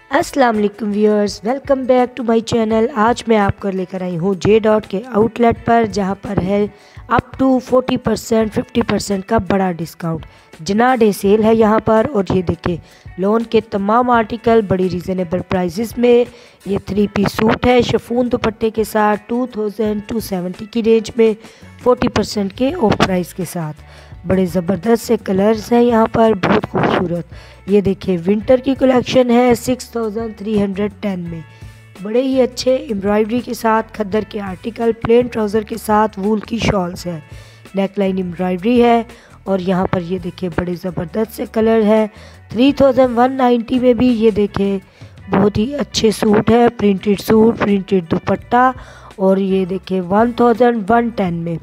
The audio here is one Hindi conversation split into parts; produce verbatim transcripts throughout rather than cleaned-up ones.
अस्सलाम वालेकुम viewers, welcome back to my channel. आज मैं आपको लेकर आई हूँ जे डॉट के आउटलेट पर, जहाँ पर है अप टू चालीस परसेंट फिफ्टी परसेंट का बड़ा डिस्काउंट। जना डे सेल है यहाँ पर। और ये देखिए लोन के तमाम आर्टिकल बड़ी रीज़नेबल प्राइसेस में। ये थ्री पीस सूट है शिफॉन दुपट्टे के साथ टू थाउजेंड टू सेवेंटी की रेंज में चालीस परसेंट के ऑफ प्राइस के साथ। बड़े ज़बरदस्त से कलर्स हैं यहाँ पर, बहुत खूबसूरत। ये देखिए विंटर की कलेक्शन है six thousand three hundred ten में। बड़े ही अच्छे एम्ब्रॉयडरी के साथ खद्दर के आर्टिकल, प्लेन ट्राउज़र के साथ वूल की शॉल्स है, नेकलाइन एम्ब्रॉयडरी है। और यहाँ पर ये देखिए बड़े ज़बरदस्त से कलर है। थ्री थाउजेंड वन नाइन्टी में भी ये देखिए बहुत ही अच्छे सूट है, प्रिंटेड सूट, प्रिंटेड दुपट्टा। और ये देखिए वन थाउजेंड वन टेन में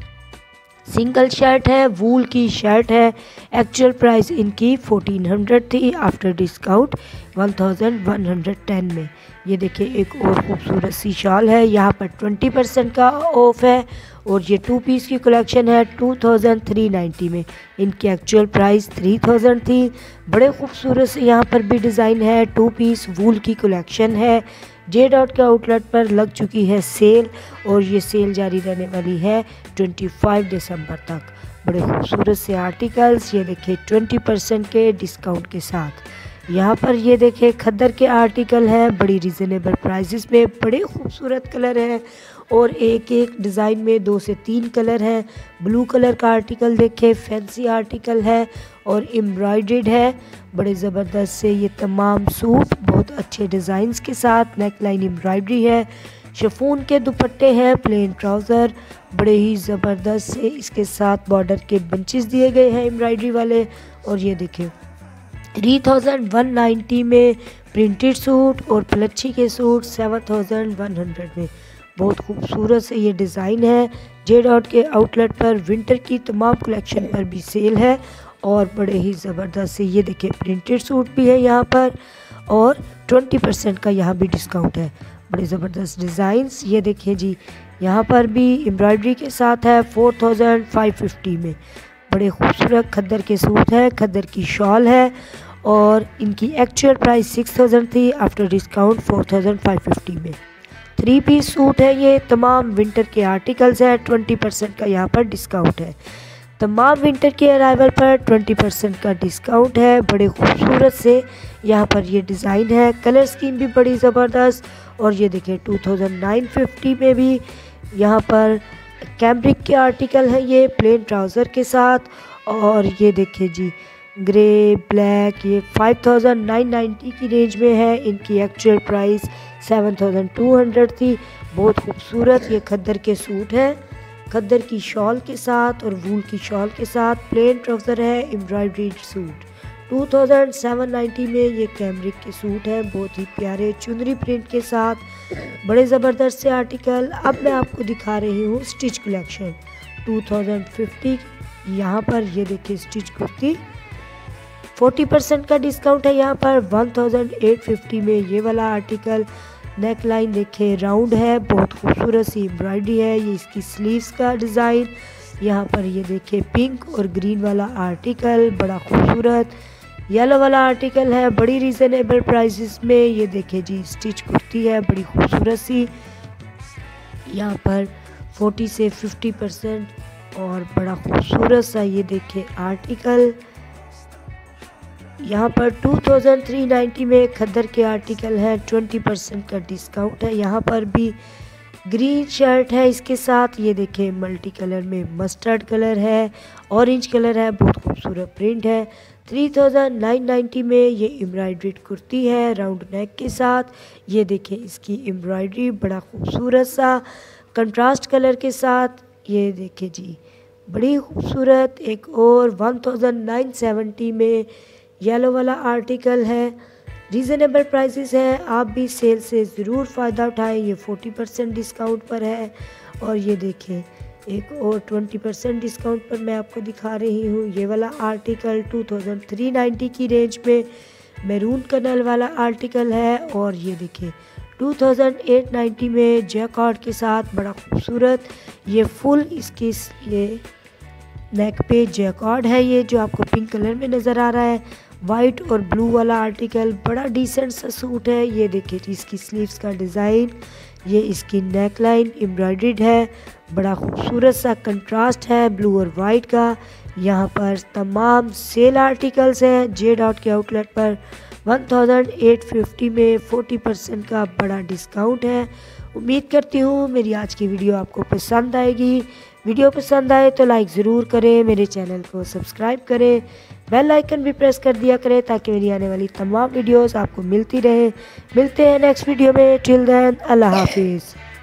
सिंगल शर्ट है, वूल की शर्ट है। एक्चुअल प्राइस इनकी फोर्टीन हंड्रेड थी, after discount one thousand one hundred ten में। ये देखिए एक और खूबसूरत सी शॉल है, यहाँ पर ट्वेंटी परसेंट का ऑफ है। और ये टू पीस की कलेक्शन है टू थाउजेंड थ्री नाइन्टी में। इनकी एक्चुअल प्राइस थ्री थाउजेंड थी। बड़े खूबसूरत से यहाँ पर भी डिज़ाइन है। टू पीस वूल की कलेक्शन है। जे डॉट के आउटलेट पर लग चुकी है सेल, और ये सेल जारी रहने वाली है पच्चीस दिसंबर तक। बड़े खूबसूरत से आर्टिकल्स ये देखिए ट्वेंटी परसेंट के डिस्काउंट के साथ। यहाँ पर ये देखिए खद्दर के आर्टिकल हैं बड़ी रीज़नेबल प्राइसेस में। बड़े खूबसूरत कलर हैं और एक एक डिज़ाइन में दो से तीन कलर हैं। ब्लू कलर का आर्टिकल देखे, फैंसी आर्टिकल है और एम्ब्रॉयडर्ड है। बड़े ज़बरदस्त से ये तमाम सूट बहुत अच्छे डिज़ाइंस के साथ, नेकलाइन एम्ब्रॉयडरी है, शिफॉन के दुपट्टे हैं, प्लेन ट्राउज़र बड़े ही ज़बरदस्त से इसके साथ बॉर्डर के बंचेस दिए गए हैं एम्ब्रॉयडरी वाले। और ये देखिए थ्री थाउजेंड वन नाइन्टी में प्रिंटेड सूट और प्लच्छी के suit seven thousand one hundred में। बहुत खूबसूरत से ये डिज़ाइन है। जे डॉट के आउटलेट पर विंटर की तमाम कलेक्शन पर भी सेल है और बड़े ही ज़बरदस्त से ये देखिए प्रिंटेड सूट भी है यहाँ पर, और ट्वेंटी परसेंट का यहाँ भी डिस्काउंट है। बड़े ज़बरदस्त डिज़ाइंस ये देखिए जी, यहाँ पर भी एम्ब्रॉयडरी के साथ है फोर थाउजेंड फाइव फिफ्टी में। बड़े खूबसूरत खद्दर के सूट हैं, खद्दर की शॉल है और इनकी एक्चुअल प्राइस सिक्स थाउजेंड थी, after discount four thousand five fifty में। थ्री पीस सूट है ये, तमाम विंटर के आर्टिकल्स हैं। ट्वेंटी परसेंट का यहाँ पर डिस्काउंट है। तमाम विंटर के अराइवल पर ट्वेंटी परसेंट का डिस्काउंट है। बड़े खूबसूरत से यहाँ पर ये डिज़ाइन है, कलर स्कीम भी बड़ी ज़बरदस्त। और ये देखिए टू थाउजेंड नाइन फिफ्टी में भी यहाँ पर कैम्ब्रिक के आर्टिकल हैं, ये प्लेन ट्राउज़र के साथ। और ये देखिए जी ग्रे ब्लैक, ये फाइव थाउजेंड नाइन नाइन्टी की रेंज में है। इनकी actual price seven thousand two hundred थी। बहुत खूबसूरत ये खद्दर के सूट हैं, खद्दर की शॉल के साथ और वूल की शॉल के साथ। प्लेन ट्राउज़र है, embroidered suit two thousand seven ninety में। ये कैमरिक के सूट हैं, बहुत ही प्यारे चुनरी प्रिंट के साथ, बड़े ज़बरदस्त से आर्टिकल। अब मैं आपको दिखा रही हूँ stitch collection two thousand fifty. यहाँ पर ये देखिए स्टिच कुर्ती फोर्टी परसेंट का डिस्काउंट है यहाँ पर वन थाउजेंड एट फिफ्टी में। ये वाला आर्टिकल नेक लाइन देखे राउंड है, बहुत खूबसूरत सी एम्ब्रॉयडरी है। ये इसकी स्लीव्स का डिज़ाइन। यहाँ पर ये देखिए पिंक और ग्रीन वाला आर्टिकल बड़ा खूबसूरत। येलो वाला आर्टिकल है बड़ी रीज़नेबल प्राइसेस में। ये देखिए जी स्टिच कुर्ती है बड़ी खूबसूरत सी, यहाँ पर फोर्टी से फिफ्टी परसेंट और बड़ा खूबसूरत सा ये देखिए आर्टिकल। यहाँ पर टू थाउजेंड थ्री नाइन्टी में खद्दर के आर्टिकल है, ट्वेंटी परसेंट का डिस्काउंट है। यहाँ पर भी ग्रीन शर्ट है इसके साथ। ये देखिए मल्टी कलर में मस्टर्ड कलर है, ऑरेंज कलर है, बहुत खूबसूरत प्रिंट है। थ्री थाउजेंड नाइन नाइन्टी में ये एम्ब्रॉयडर्ड कुर्ती है राउंड नेक के साथ। ये देखिए इसकी एम्ब्रॉयडरी बड़ा खूबसूरत सा कंट्रास्ट कलर के साथ। ये देखिए जी बड़ी खूबसूरत। एक और वन थाउजेंड नाइन सेवेंटी में येलो वाला आर्टिकल है। रीज़नेबल प्राइसेस हैं, आप भी सेल से ज़रूर फ़ायदा उठाएं। ये फोर्टी परसेंट डिस्काउंट पर है। और ये देखें एक और ट्वेंटी परसेंट डिस्काउंट पर मैं आपको दिखा रही हूँ। ये वाला article two thousand three ninety की रेंज में मैरून कलर वाला आर्टिकल है। और ये देखें टू थाउजेंड एट नाइन्टी में जैकॉर्ड के साथ बड़ा खूबसूरत ये फुल इसकी ये नेक पे जैकॉर्ड है, ये जो आपको पिंक कलर में नज़र आ रहा है। वाइट और ब्लू वाला आर्टिकल, बड़ा डिसेंट सा सूट है। ये देखिए इसकी स्लीव्स का डिज़ाइन, ये इसकी नेक लाइन एम्ब्रॉयडर्ड है, बड़ा खूबसूरत सा कंट्रास्ट है ब्लू और वाइट का। यहाँ पर तमाम सेल आर्टिकल्स हैं जे डॉट के आउटलेट पर। वन थाउजेंड एट फिफ्टी में फोर्टी परसेंट का बड़ा डिस्काउंट है। उम्मीद करती हूँ मेरी आज की वीडियो आपको पसंद आएगी। वीडियो पसंद आए तो लाइक ज़रूर करें, मेरे चैनल को सब्सक्राइब करें, बेल आइकन भी प्रेस कर दिया करें ताकि मेरी आने वाली तमाम वीडियोस आपको मिलती रहे। मिलते हैं नेक्स्ट वीडियो में। टिल देन अल्लाह हाफिज़।